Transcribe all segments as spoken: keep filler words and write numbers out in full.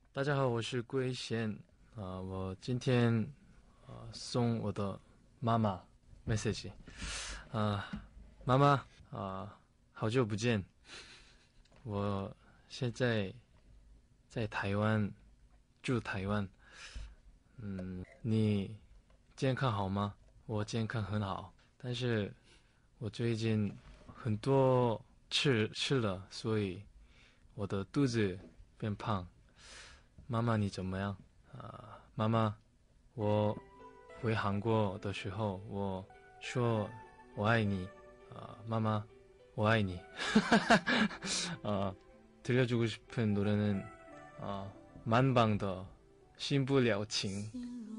大家好，我是龟贤啊、我今天啊、送我的妈妈 message 啊、妈妈啊、好久不见，我现在在台湾住台湾，嗯，你健康好吗？我健康很好，但是我最近很多吃吃了，所以我的肚子变胖。妈妈你怎么样？啊、妈妈，我回韩国的时候，我说我爱你，啊、妈妈，我爱你。어, 들려주고 싶은 노래는 어, 만방더 신부了情。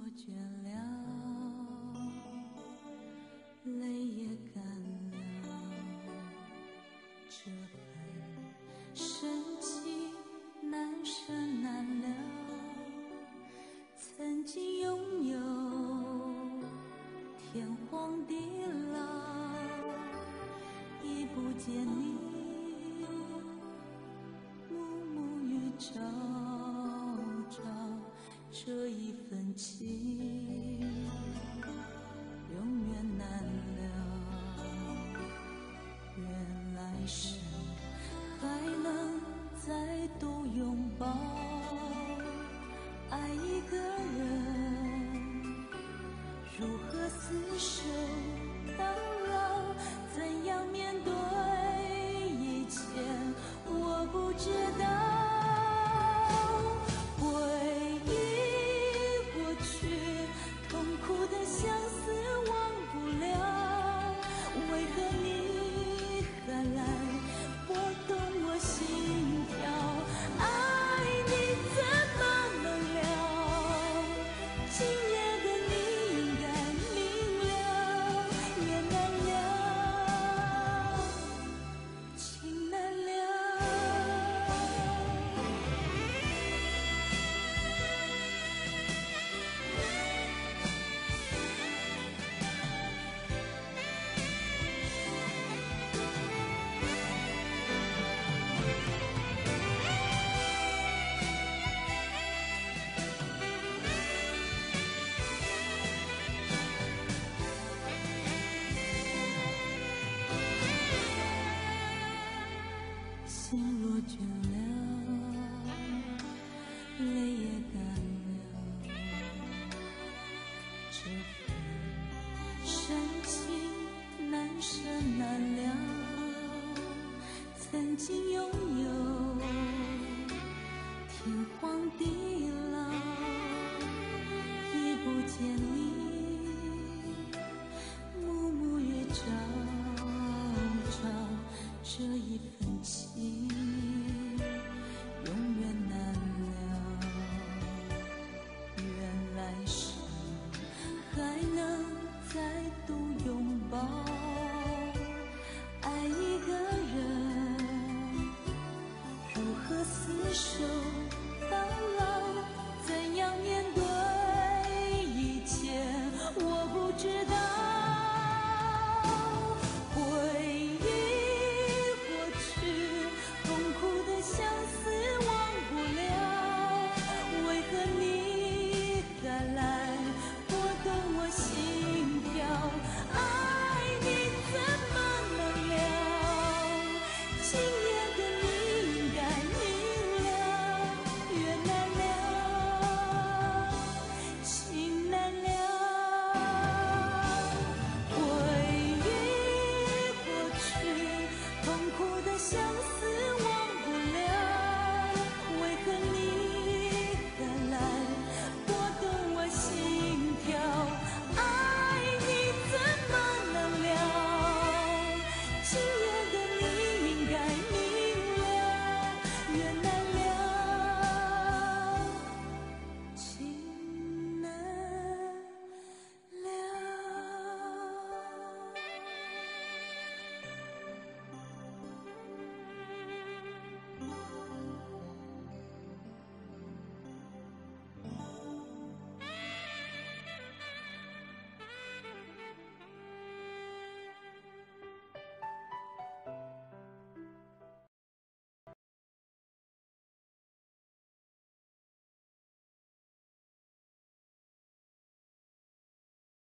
泪也干了，这份深情难舍难了。曾经拥有天荒地老，已不见你，暮暮与朝朝，这一份情永远难了，愿来生还能再度拥抱。爱一个人，如何厮守到老？怎样面对一切？我不知道。回忆过去，痛苦的相思忘不了，为何你还来拨动我心跳？爱你怎么能了？今夜的你应该明了，也难了，情难了。心若倦了，泪也干了，这份深情难舍难了。曾经拥有天荒地老，已不见你，暮暮月照照，这一份情永远难了，愿来生还能再度拥抱。爱一个人，如何厮守到